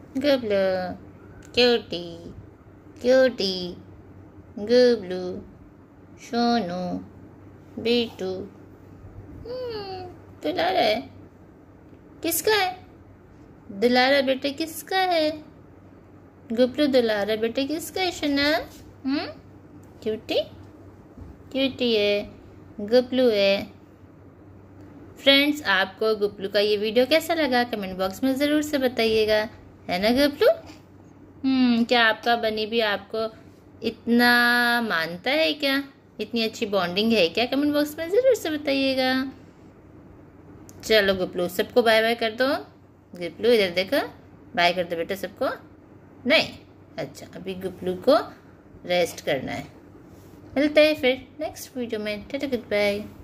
गुबलू cutie cutie Gublu Sonu बीटू। दुलारा है, किसका है? दुलारा बेटा किसका है? गुबलू दुलारा बेटा किसका है शना? क्यूटी क्यूटी है, गुबलू है। फ्रेंड्स, आपको गुबलू का ये वीडियो कैसा लगा कमेंट बॉक्स में ज़रूर से बताइएगा, है ना गुबलू? क्या आपका बनी भी आपको इतना मानता है क्या? इतनी अच्छी बॉन्डिंग है क्या? कमेंट बॉक्स में ज़रूर से बताइएगा। चलो गुबलू, सबको बाय बाय कर दो। गुबलू इधर देखो, बाय कर दो बेटा सबको। नहीं, अच्छा अभी गुबलू को रेस्ट करना है। मिलते हैं फिर नेक्स्ट वीडियो में। Tata good bye.